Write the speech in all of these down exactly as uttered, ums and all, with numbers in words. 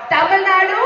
तमिलनाडु,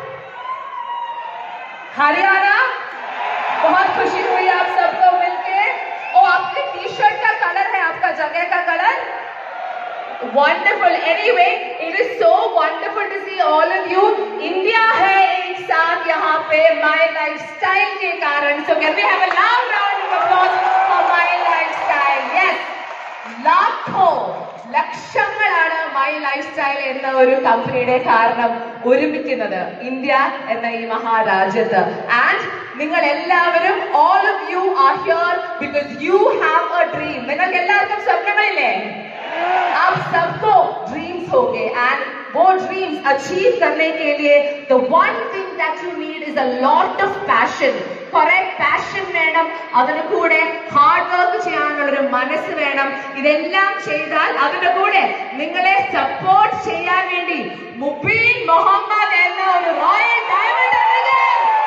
हरियाणा, बहुत खुशी हुई आप सबको मिलके। और आपके टी शर्ट का कलर है आपका जगह का colour wonderful. Anyway, it is so wonderful to see all of you. India है एक साथ यहाँ पे माई लाइफ स्टाइल के कारण। So can we have a loud round of applause for my lifestyle. Yes, लाखों ലക്ഷങ്ങളാണ് മൈ ലൈഫ് സ്റ്റൈൽ എന്ന ഒരു കമ്പനിയുടെ കാരണം ഒരുമിക്കുന്നത് ഇന്ത്യ എന്ന ഈ മഹാരാജ്യത്ത്. ആൻഡ് നിങ്ങൾ എല്ലാവരും all of you are here because you have a dream. നിങ്ങൾക്ക് എല്ലാവർക്കും സ്വപ്നങ്ങളില്ലേ? आप सबको ड्रीम्स होंगे एंड वो ड्रीम्स अचीव करने के लिए the one thing that you need is a lot of passion. കുറെ പാഷൻ വേണം, അതിന് കൂടെ ഹാർഡ് വർക്ക് ചെയ്യാനുള്ള ഒരു മനസ്സ് വേണം. ഇതെല്ലാം ചെയ്താൽ അതിന്റെ കൂടെ നിങ്ങളെ സപ്പോർട്ട് ചെയ്യാൻ വേണ്ടി മുബീൻ മുഹമ്മദ് എന്ന ഒരു റോയൽ ഡയമണ്ട് ഉണ്ട്.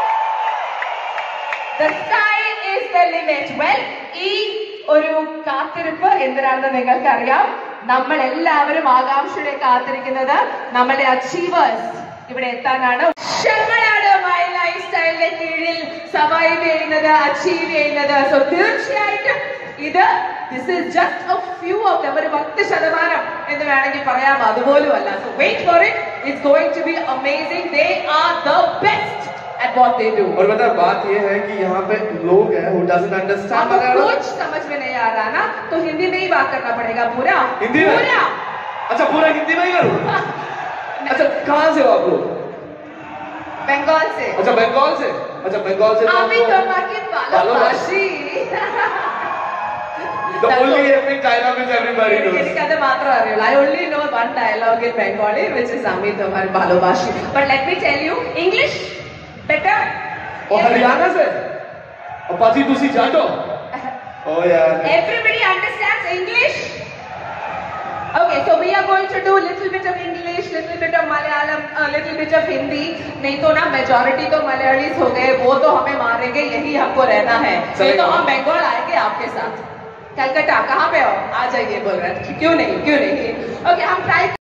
The sky is the limit. Well, ഈ ഒരു കാത്തിരിപ്പ് എന്തിനാണെന്ന് നിങ്ങൾക്കറിയാം. നമ്മൾ എല്ലാവരും ആകാംക്ഷയുടെ കാത്തിരിക്കുന്നത് നമ്മുടെ അച്ചീവേഴ്സ് ഇവിടെ എത്താനാണ്. ലക്ഷങ്ങളാണ് മൈ ലൈഫ് സ്റ്റൈലിന്റെ കീഴിൽ സർവൈവ് ചെയ്യുന്നത്, അച്ചീവ് ചെയ്യുന്നത്. സോ തീർച്ചയായിട്ടും ഇത് this is just a few of them, ഒരു പത്ത് ശതമാനം എന്ന് വേണമെങ്കിൽ പറയാം, അതുപോലും അല്ല. So wait for it, it's going to be amazing. They are the best at what they do. और बता बात ये है कि यहाँ पे लोग हैं who doesn't understand मलयालम. कुछ समझ में नहीं आ रहा ना, तो हिंदी में ही बात करना पड़ेगा. पूरा हिंदी में? पूरा अच्छा, पूरा हिंदी में ही करूँ? अच्छा, कहाँ से हो आप लोग? बंगाल से. अच्छा, बंगाल से. अच्छा, बंगाल से. अभी तो मार्केट वालों भाषी. The only epic dialogue is everybody knows. എനിക്കത് മാത്രമേ അറിയുള്ളൂ. I only know one dialogue in Bengali, which is Amit Tomar Balobashi. But let me tell you, English better. और हरियाणा से? और पाची दूसरी जाटो? Oh यार. Everybody understands English? Okay, so we are going to do little bit of English, little bit of Malayalam, a little bit of Hindi. नहीं तो ना majority तो मलयालीस हो गए, वो तो हमें मारेंगे, यही हमको रहना है. नहीं तो हम बंगाल आएंगे आपके साथ. कलकत्ता कहाँ पे हो? आ जाइए बोल रहे हैं. क्यों नहीं, क्यों नहीं? Okay, हम ट्राई